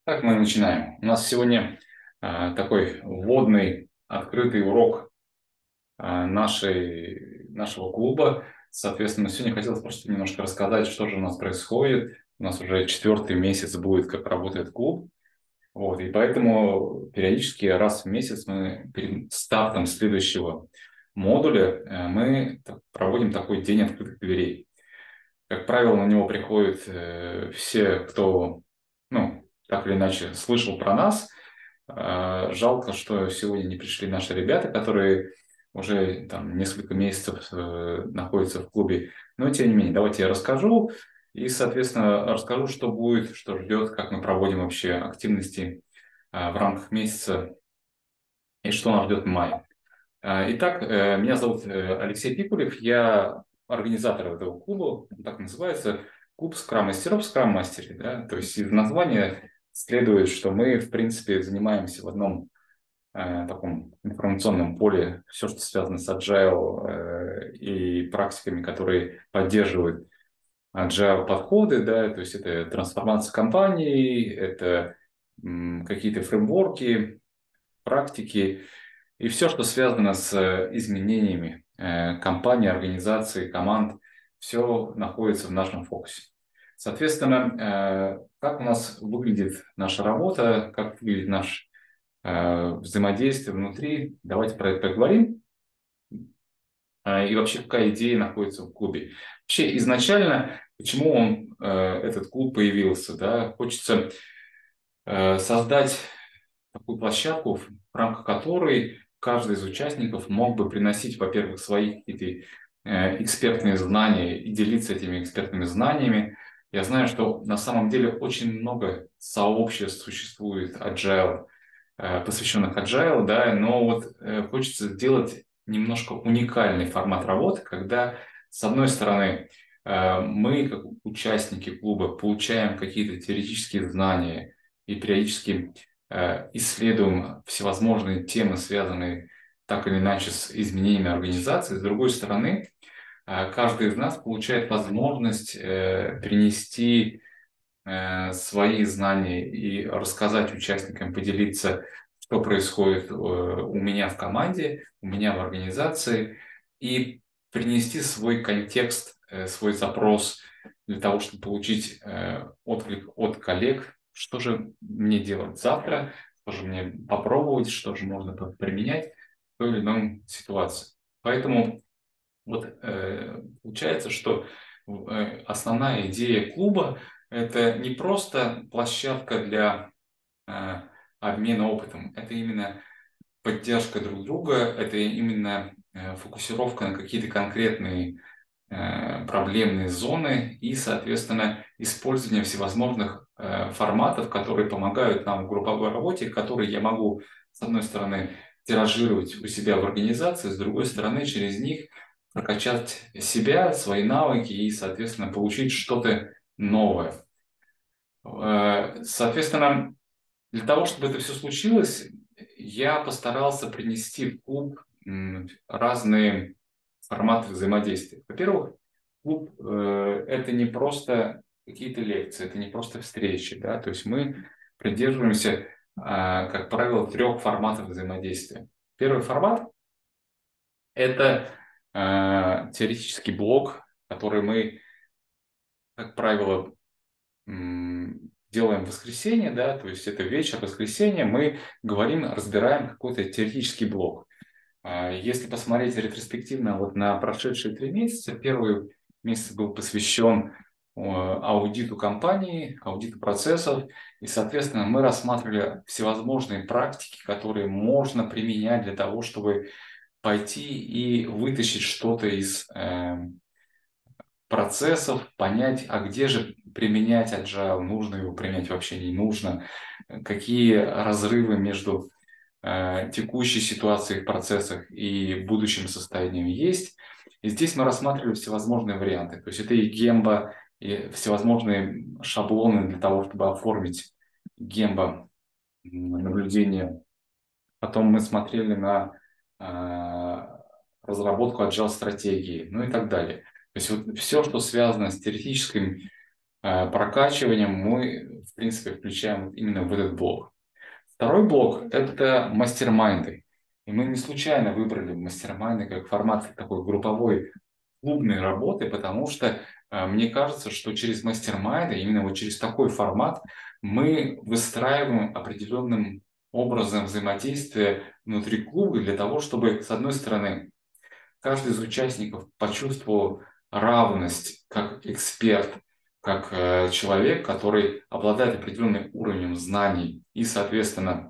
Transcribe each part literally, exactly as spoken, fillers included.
Так, мы начинаем. У нас сегодня а, такой вводный, открытый урок а, нашей, нашего клуба. Соответственно, сегодня хотелось просто немножко рассказать, что же у нас происходит. У нас уже четвертый месяц будет, как работает клуб. Вот, и поэтому периодически раз в месяц мы перед стартом следующего модуля э, мы так- проводим такой день открытых дверей. Как правило, на него приходят э, все, кто, ну, так или иначе слышал про нас. А, Жалко, что сегодня не пришли наши ребята, которые уже там несколько месяцев э, находятся в клубе. Но тем не менее, давайте я расскажу. И, соответственно, расскажу, что будет, что ждет, как мы проводим вообще активности а, в рамках месяца и что нас ждет в мае. А, Итак, э, меня зовут э, Алексей Пикулев, я организатор этого клуба, он так называется, клуб скрам-мастеров, скрам-мастеры, да, то есть из названия следует, что мы, в принципе, занимаемся в одном э, таком информационном поле, все, что связано с agile э, и практиками, которые поддерживают agile подходы, да, то есть это трансформация компаний, это м, какие-то фреймворки, практики, и все, что связано с э, изменениями э, компании, организации, команд, все находится в нашем фокусе. Соответственно, э, как у нас выглядит наша работа, как выглядит наше э, взаимодействие внутри, давайте про это поговорим. Э, И вообще, какая идея находится в клубе. Вообще, изначально, почему он, э, этот клуб появился, да, хочется э, создать такую площадку, в рамках которой каждый из участников мог бы приносить, во-первых, свои какие-то э, экспертные знания и делиться этими экспертными знаниями. Я знаю, что на самом деле очень много сообществ существует agile, э, посвященных agile, да, но вот э, хочется сделать немножко уникальный формат работы, когда, с одной стороны, э, мы, как участники клуба, получаем какие-то теоретические знания и периодически э, исследуем всевозможные темы, связанные так или иначе с изменениями организации. С другой стороны, э, каждый из нас получает возможность э, принести э, свои знания и рассказать участникам, поделиться, что происходит э, у меня в команде, у меня в организации, и принести свой контекст, э, свой запрос для того, чтобы получить э, отклик от коллег, что же мне делать завтра, что же мне попробовать, что же можно применять в той или иной ситуации. Поэтому вот э, получается, что э, основная идея клуба — это не просто площадка для э, обмена опытом, это именно поддержка друг друга, это именно э, фокусировка на какие-то конкретные э, проблемные зоны и, соответственно, использование всевозможных э, форматов, которые помогают нам в групповой работе, которые я могу, с одной стороны, тиражировать у себя в организации, с другой стороны, через них прокачать себя, свои навыки и, соответственно, получить что-то новое. Э, Соответственно, для того, чтобы это все случилось, я постарался принести в клуб м, разные форматы взаимодействия. Во-первых, клуб э, это не просто какие-то лекции, это не просто встречи, да, то есть мы придерживаемся, а, как правило, трех форматов взаимодействия. Первый формат — это а, теоретический блок, который мы, как правило, м, делаем в воскресенье, да, то есть это вечер воскресенья, мы говорим, разбираем какой-то теоретический блок. А, Если посмотреть ретроспективно вот на прошедшие три месяца, первый месяц был посвящен э, аудиту компании, аудиту процессов, и, соответственно, мы рассматривали всевозможные практики, которые можно применять для того, чтобы пойти и вытащить что-то из э, процессов, понять, а где же применять agile, нужно его применять, вообще не нужно, какие разрывы между э, текущей ситуацией в процессах и будущим состоянием есть. И здесь мы рассматривали всевозможные варианты. То есть это и гемба, и всевозможные шаблоны для того, чтобы оформить гемба наблюдение. Потом мы смотрели на э, разработку agile стратегии, ну и так далее. То есть вот все, что связано с теоретическим э, прокачиванием, мы в принципе, включаем именно в этот блок. Второй блок – это мастер-майнды. И мы не случайно выбрали мастер-майнды как формат такой групповой клубной работы, потому что э, мне кажется, что через мастер-майнды, именно вот через такой формат, мы выстраиваем определенным образом взаимодействие внутри клуба для того, чтобы, с одной стороны, каждый из участников почувствовал равность как эксперт, как э, человек, который обладает определенным уровнем знаний и, соответственно,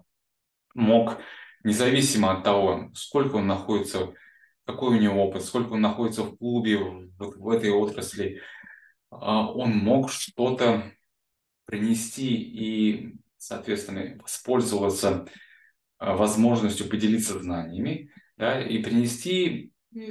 мог, независимо от того, сколько он находится, какой у него опыт, сколько он находится в клубе, в, в этой отрасли, а, он мог что-то принести и, соответственно, воспользоваться а, возможностью поделиться знаниями, да, и принести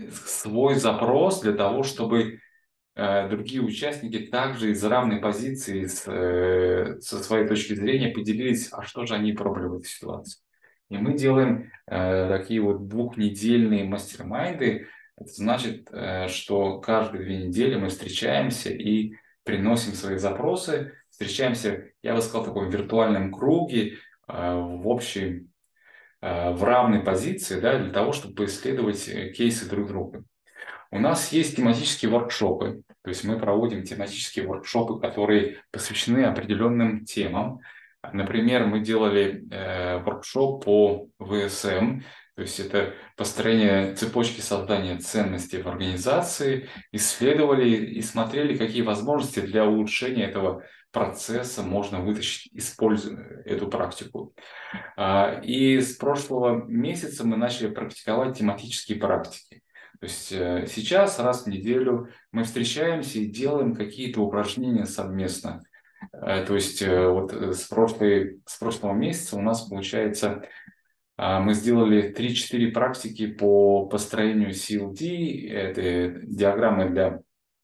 свой запрос для того, чтобы э, другие участники также из равной позиции, с, э, со своей точки зрения поделились, а что же они пробовали в этой ситуации. И мы делаем э, такие вот двухнедельные мастер-майнды. Это значит, э, что каждые две недели мы встречаемся и приносим свои запросы. Встречаемся, я бы сказал, в таком виртуальном круге, э, в общей, э, в равной позиции, да, для того, чтобы поисследовать э, кейсы друг друга. У нас есть тематические воркшопы, то есть мы проводим тематические воркшопы, которые посвящены определенным темам. Например, мы делали э, воркшоп по вэ эс эм, то есть это построение цепочки создания ценностей в организации, исследовали и смотрели, какие возможности для улучшения этого процесса можно вытащить, используя эту практику. А, И с прошлого месяца мы начали практиковать тематические практики. То есть э, сейчас раз в неделю мы встречаемся и делаем какие-то упражнения совместно. Э, То есть э, вот э, с, прошлой, с прошлого месяца у нас получается, а, мы сделали три-четыре практики по построению си эл ди, это диаграммы для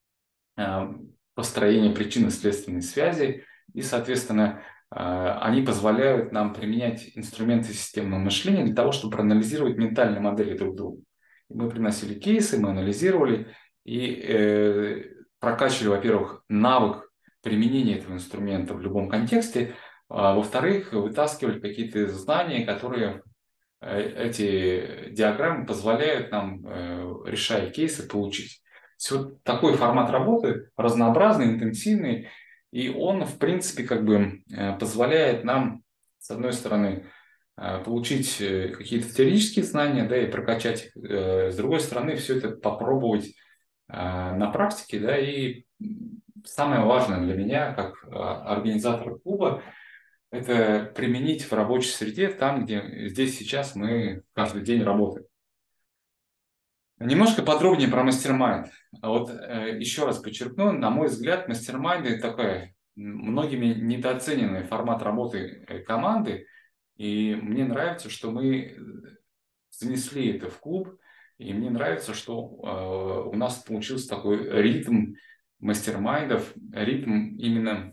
а, построения причинно-следственной связи, и, соответственно, а, они позволяют нам применять инструменты системного мышления для того, чтобы проанализировать ментальные модели друг друга. Мы приносили кейсы, мы анализировали и э, прокачивали, во-первых, навык применения этого инструмента в любом контексте, а во-вторых, вытаскивали какие-то знания, которые э, эти диаграммы позволяют нам, э, решая кейсы, получить. Вот такой формат работы, разнообразный, интенсивный, и он, в принципе, как бы э, позволяет нам, с одной стороны, э, получить э, какие-то теоретические знания, да, и прокачать их, э, с другой стороны, все это попробовать э, на практике, да, и самое важное для меня, как э, организатора клуба, это применить в рабочей среде, там, где здесь сейчас мы каждый день работаем. Немножко подробнее про мастер-майнд. А Вот э, еще раз подчеркну, на мой взгляд, мастер-майнд – это такой многими недооцененный формат работы э, команды, и мне нравится, что мы занесли это в клуб, и мне нравится, что э, у нас получился такой ритм мастер-майндов, ритм именно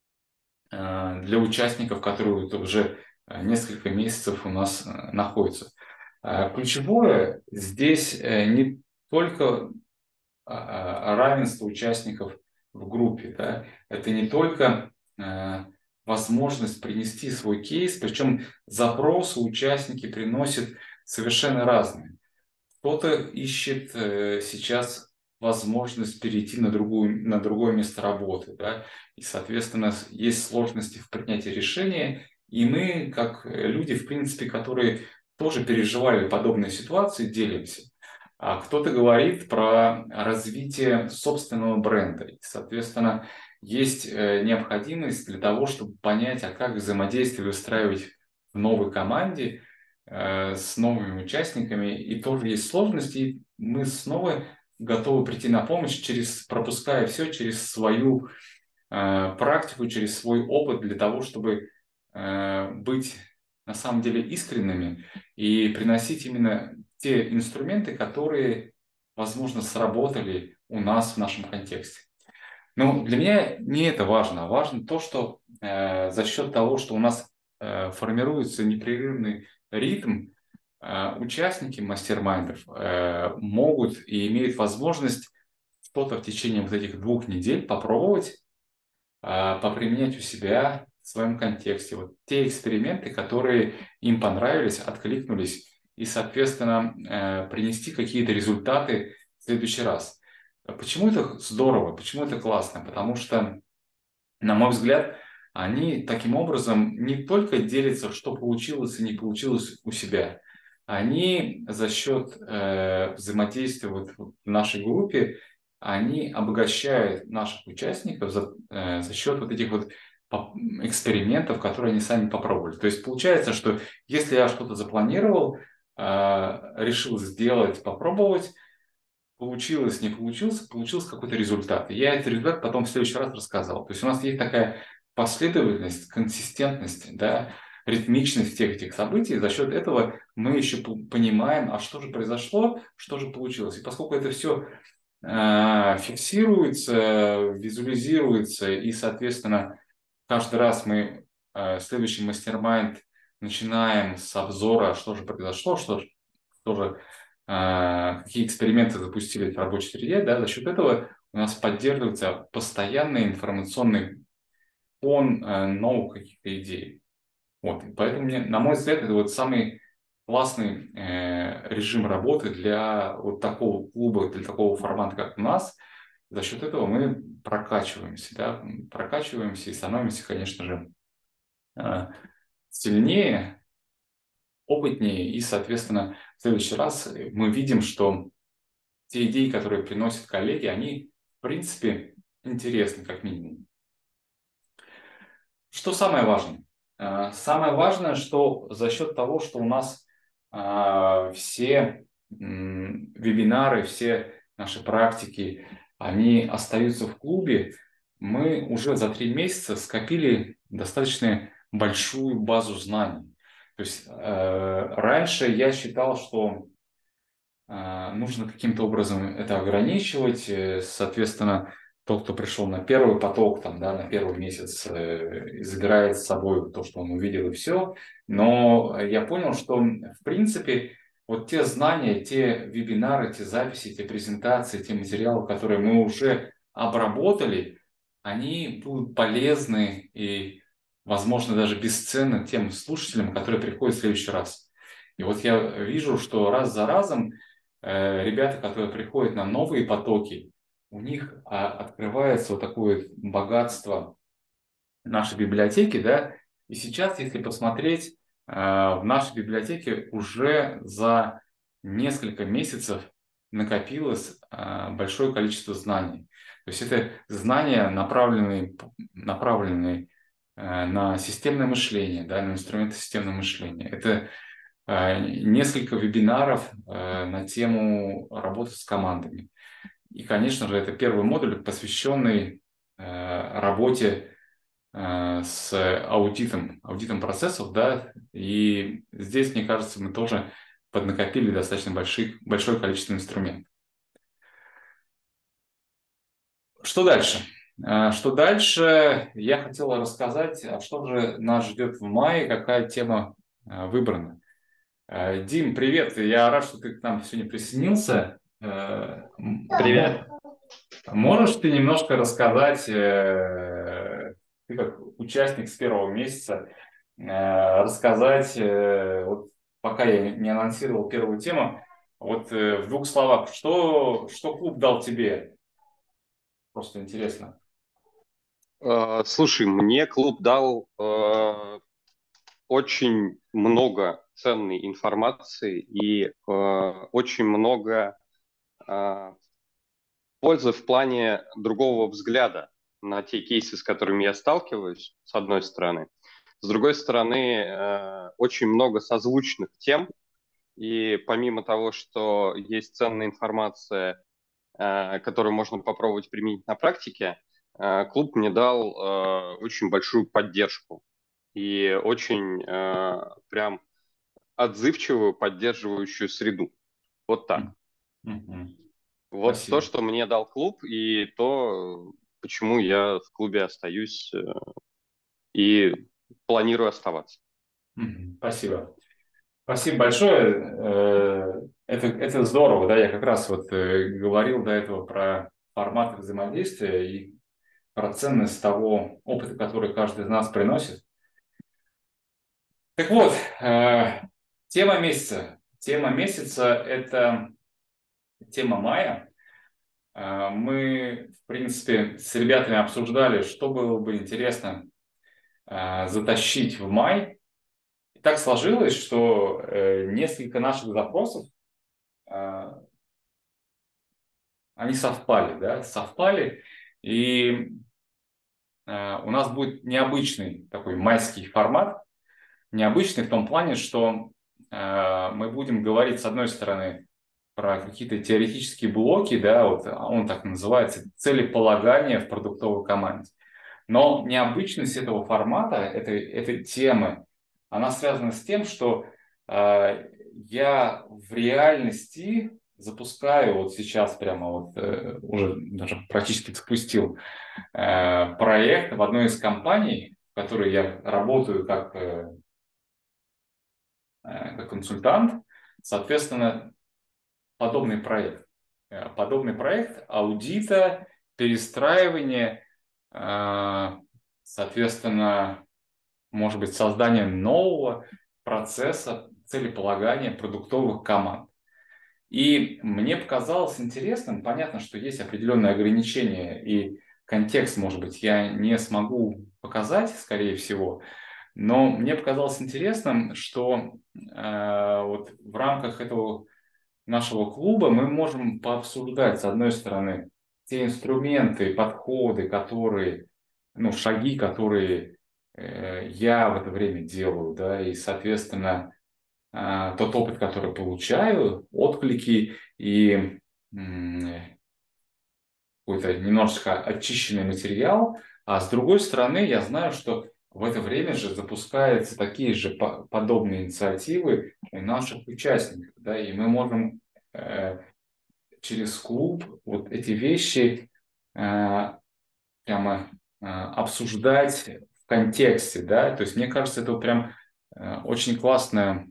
э, для участников, которые вот уже э, несколько месяцев у нас э, находятся. Э, Ключевое здесь э, не только а, а, равенство участников в группе, да, это не только э, возможность принести свой кейс, причем запросы участники приносят совершенно разные. Кто-то ищет э, сейчас возможность перейти на, другую, на другое место работы, да, и, соответственно, есть сложности в принятии решения, и мы, как люди, в принципе, которые тоже переживали подобные ситуации, делимся. А кто-то говорит про развитие собственного бренда. И, соответственно, есть э, необходимость для того, чтобы понять, а как взаимодействие выстраивать в новой команде, э, с новыми участниками, и тоже есть сложности, и мы снова готовы прийти на помощь, через, пропуская все через свою э, практику, через свой опыт для того, чтобы э, быть на самом деле искренними и приносить именно те инструменты, которые, возможно, сработали у нас в нашем контексте. Но для меня не это важно, а важно то, что э, за счет того, что у нас э, формируется непрерывный ритм, э, участники мастер-майндов э, могут и имеют возможность что-то в течение вот этих двух недель попробовать, э, поприменять у себя, в своем контексте. Вот те эксперименты, которые им понравились, откликнулись, и, соответственно, э, принести какие-то результаты в следующий раз. Почему это здорово, почему это классно? Потому что, на мой взгляд, они таким образом не только делятся, что получилось и не получилось у себя, они за счет э, взаимодействия вот в нашей группе, они обогащают наших участников за, э, за счет вот этих вот экспериментов, которые они сами попробовали. То есть получается, что если я что-то запланировал, э, решил сделать, попробовать, получилось, не получилось, получился какой-то результат. И я этот результат потом в следующий раз рассказал. То есть у нас есть такая последовательность, консистентность, да, ритмичность всех этих событий. За счет этого мы еще понимаем, а что же произошло, что же получилось. И поскольку это все э, фиксируется, визуализируется, и, соответственно, каждый раз мы э, следующий мастер-майнд начинаем с обзора, что же произошло, что, что же какие эксперименты запустили в рабочей среде, да, за счет этого у нас поддерживается постоянный информационный фон э, новых каких-то идей. Вот. Поэтому, мне, на мой взгляд, это вот самый классный э, режим работы для вот такого клуба, для такого формата, как у нас. За счет этого мы прокачиваемся, да, прокачиваемся и становимся, конечно же, э, сильнее, опытнее, и, соответственно, в следующий раз мы видим, что те идеи, которые приносят коллеги, они, в принципе, интересны, как минимум. Что самое важное? Самое важное, что за счет того, что у нас все вебинары, все наши практики, они остаются в клубе, мы уже за три месяца скопили достаточно большую базу знаний. То есть раньше я считал, что нужно каким-то образом это ограничивать. Соответственно, тот, кто пришел на первый поток, там, да, на первый месяц, забирает с собой то, что он увидел, и все. Но я понял, что, в принципе, вот те знания, те вебинары, те записи, те презентации, те материалы, которые мы уже обработали, они будут полезны и, возможно, даже бесценны тем слушателям, которые приходят в следующий раз. И вот я вижу, что раз за разом ребята, которые приходят на новые потоки, у них а, открывается вот такое богатство нашей библиотеки, да, и сейчас, если посмотреть, а, в нашей библиотеке уже за несколько месяцев накопилось а, большое количество знаний. То есть это знания, направленные, направленные а, на системное мышление, да, на инструменты системного мышления. Это несколько вебинаров на тему работы с командами. И, конечно же, это первый модуль, посвященный работе с аудитом, аудитом процессов, да, и здесь, мне кажется, мы тоже поднакопили достаточно больших, большое количество инструментов. Что дальше? Что дальше? Я хотел рассказать, а что же нас ждет в мае, какая тема выбрана. Дим, привет! Я рад, что ты к нам сегодня присоединился. Привет! Можешь ты немножко рассказать, ты как участник с первого месяца, рассказать, вот пока я не анонсировал первую тему, вот в двух словах, что, что клуб дал тебе? Просто интересно. Слушай, мне клуб дал очень много ценной информации и э, очень много э, пользы в плане другого взгляда на те кейсы, с которыми я сталкиваюсь, с одной стороны. С другой стороны, э, очень много созвучных тем, и помимо того, что есть ценная информация, э, которую можно попробовать применить на практике, э, клуб мне дал э, очень большую поддержку и очень э, прям отзывчивую, поддерживающую среду. Вот так. Mm-hmm. Вот то, Спасибо. что мне дал клуб, и то, почему я в клубе остаюсь э, и планирую оставаться. Mm-hmm. Спасибо. Спасибо большое. Это, это здорово, да, я как раз вот говорил до этого про форматы взаимодействия, и про ценность того опыта, который каждый из нас приносит. Так вот, э, тема месяца. Тема месяца – это тема мая. Э, мы, в принципе, с ребятами обсуждали, что было бы интересно э, затащить в май. И так сложилось, что э, несколько наших запросов, э, они совпали, да, совпали. И э, у нас будет необычный такой майский формат. Необычный в том плане, что э, мы будем говорить, с одной стороны, про какие-то теоретические блоки, да, вот он так называется, целеполагание в продуктовой команде. Но необычность этого формата, этой, этой темы, она связана с тем, что э, я в реальности запускаю вот сейчас прямо вот э, уже даже практически запустил э, проект в одной из компаний, в которой я работаю как э, как консультант, соответственно, подобный проект. Подобный проект аудита, перестраивания, соответственно, может быть, создания нового процесса целеполагания продуктовых команд. И мне показалось интересным, понятно, что есть определенные ограничения, и контекст, может быть, я не смогу показать, скорее всего, но мне показалось интересным, что э, вот в рамках этого нашего клуба мы можем пообсуждать, с одной стороны, те инструменты, подходы, которые, ну, шаги, которые э, я в это время делаю, да, и, соответственно, э, тот опыт, который получаю, отклики и м, какой-то немножечко очищенный материал, а с другой стороны, я знаю, что в это время же запускаются такие же по- подобные инициативы у наших участников, да, и мы можем э, через клуб вот эти вещи э, прямо э, обсуждать в контексте, да, то есть мне кажется, это вот прям э, очень классное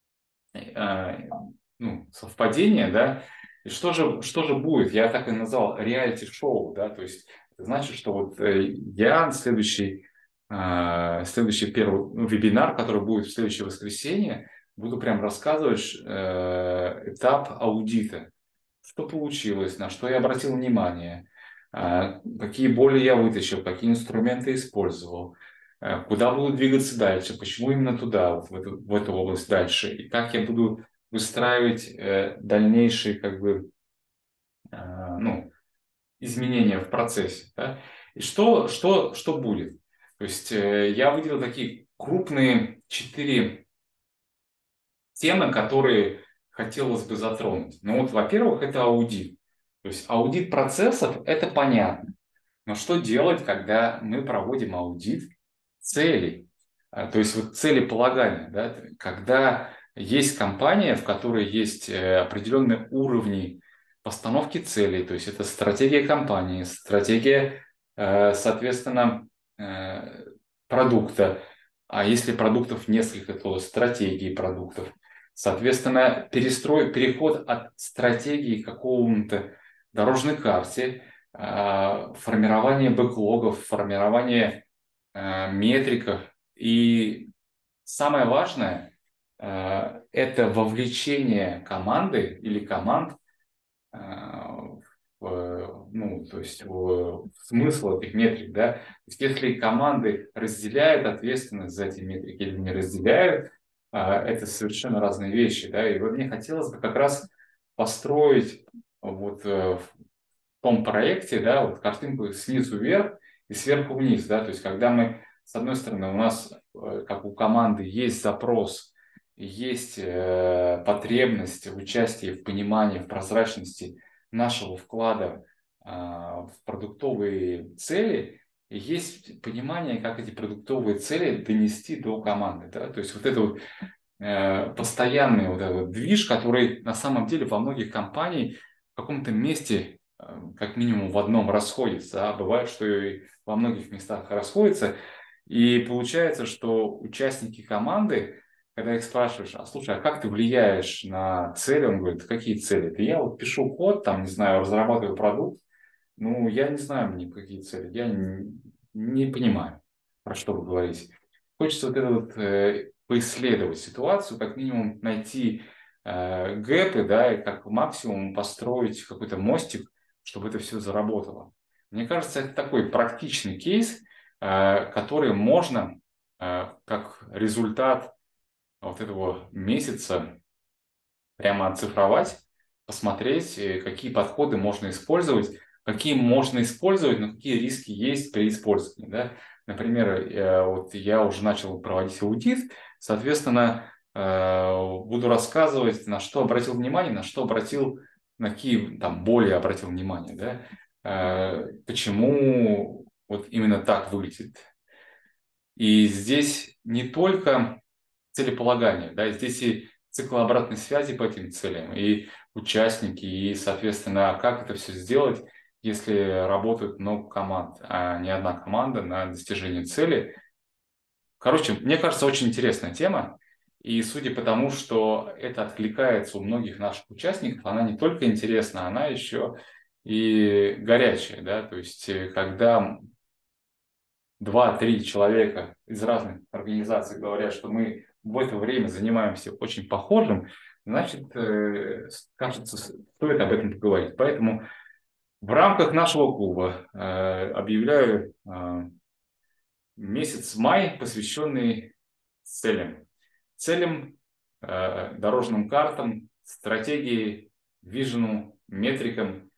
э, ну, совпадение, да, и что же, что же будет? Я так и назвал реалити-шоу, да, то есть это значит, что вот э, я следующий, э, следующий первый ну, вебинар, который будет в следующее воскресенье, буду прям рассказывать э, этап аудита, что получилось, на что я обратил внимание, э, какие боли я вытащил, какие инструменты использовал, э, куда буду двигаться дальше, почему именно туда, вот в эту, в эту область дальше, и как я буду выстраивать э, дальнейшие как бы, э, ну, изменения в процессе. Да? И что, что, что будет? То есть э, я выделил такие крупные четыре темы, которые хотелось бы затронуть. Ну вот, во-первых, это аудит. То есть аудит процессов – это понятно. Но что делать, когда мы проводим аудит целей? А, То есть вот целеполагание, да? Когда есть компания, в которой есть э, определенные уровни постановки целей, то есть это стратегия компании, стратегия, э, соответственно, э, продукта, а если продуктов несколько, то стратегии продуктов. Соответственно, перестрой, переход от стратегии к какому-то дорожной карте, а, формирование бэклогов, формирование а, метриков. И самое важное а, это вовлечение команды или команд а, в, ну, то есть в, в смысл этих метрик, да. То есть если команды разделяют ответственность за эти метрики или не разделяют, а, это совершенно разные вещи, да. И вот мне хотелось бы как раз построить вот э, в том проекте, да, вот картинку снизу вверх и сверху вниз, да, то есть когда мы, с одной стороны, у нас, э, как у команды, есть запрос, есть э, потребность в участии, в понимании, в прозрачности нашего вклада э, в продуктовые цели, и есть понимание, как эти продуктовые цели донести до команды, да, то есть вот это вот э, постоянный вот этот движ, который на самом деле во многих компаниях в каком-то месте, э, как минимум в одном, расходится. А бывает, что и во многих местах расходится. И получается, что участники команды, когда их спрашиваешь, а слушай, а как ты влияешь на цели? Он говорит, какие цели? Да я вот пишу код, там, не знаю, разрабатываю продукт, Ну, я не знаю, мне какие цели. Я не, не понимаю, про что вы говорите. Хочется вот это вот э, поисследовать ситуацию, как минимум найти э, гэпы, да, и как максимум построить какой-то мостик, чтобы это все заработало. Мне кажется, это такой практичный кейс, э, который можно э, как результат вот этого месяца прямо оцифровать, посмотреть, э, какие подходы можно использовать, какие можно использовать, но какие риски есть при использовании. Да? Например, э, вот я уже начал проводить аудит, соответственно, э, буду рассказывать, на что обратил внимание, на что обратил, на какие там боли обратил внимание, да? Э, почему вот именно так выглядит. И здесь не только целеполагание, да, здесь и цикл обратной связи по этим целям, и участники, и, соответственно, как это все сделать, если работают много команд, а не одна команда на достижение цели. Короче, мне кажется, очень интересная тема, и судя по тому, что это откликается у многих наших участников, она не только интересна, она еще и горячая, да, то есть э, когда два-три человека из разных организаций говорят, что мы в это время занимаемся очень похожим, значит, э, кажется, стоит об этом поговорить. Поэтому в рамках нашего клуба э, объявляю э, месяц май, посвященный целям. Целям, э, дорожным картам, стратегии, вижену, метрикам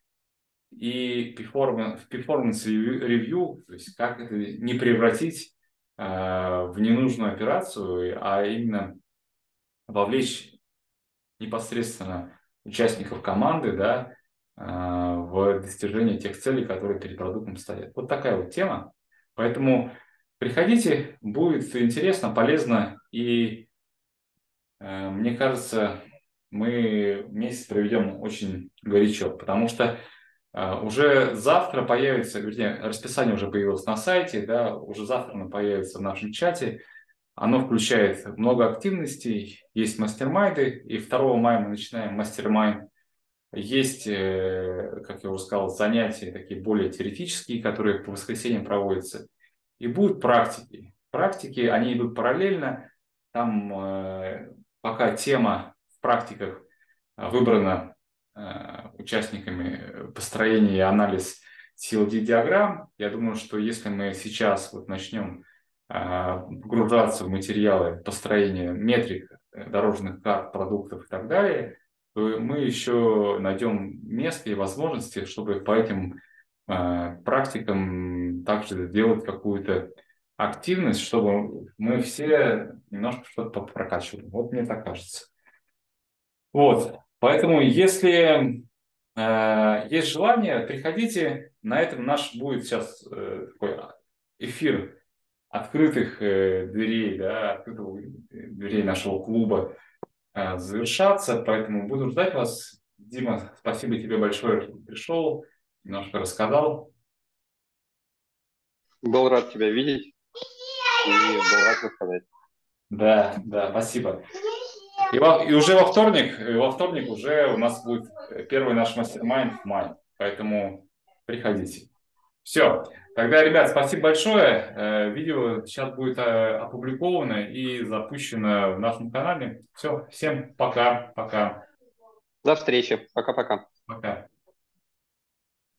и перформанс, перформанс ревью, то есть как это не превратить э, в ненужную операцию, а именно вовлечь непосредственно участников команды, да, э, в достижение тех целей, которые перед продуктом стоят. Вот такая вот тема. Поэтому приходите, будет интересно, полезно, и э, мне кажется, мы месяц проведем очень горячо, потому что Uh, уже завтра появится, вернее, расписание уже появилось на сайте, да, уже завтра оно появится в нашем чате. Оно включает много активностей, есть мастер-майнды, и второго мая мы начинаем мастер-майнд. Есть, э, как я уже сказал, занятия такие более теоретические, которые по воскресеньям проводятся. И будут практики. Практики, они идут параллельно. Там э, пока тема в практиках выбрана э, участниками построения и анализ си эл ди-диаграмм. Я думаю, что если мы сейчас вот начнем э, погружаться в материалы построения метрик, э, дорожных карт, продуктов и так далее, то мы еще найдем место и возможности, чтобы по этим э, практикам также сделать какую-то активность, чтобы мы все немножко что-то прокачивали. Вот мне так кажется. Вот, поэтому, если э, есть желание, приходите. На этом наш будет сейчас э, такой эфир открытых э, дверей, да, открытых дверей нашего клуба э, завершаться. Поэтому буду ждать вас. Дима, спасибо тебе большое, что пришел, немножко рассказал. Был рад тебя видеть и был рад рассказать. Да, да, спасибо. И, во, и уже во вторник, и во вторник уже у нас будет первый наш мастер-майнд в мае. Поэтому приходите. Все. Тогда, ребят, спасибо большое. Э, Видео сейчас будет э, опубликовано и запущено в нашем канале. Все. Всем пока. Пока. До встречи. Пока-пока. Пока.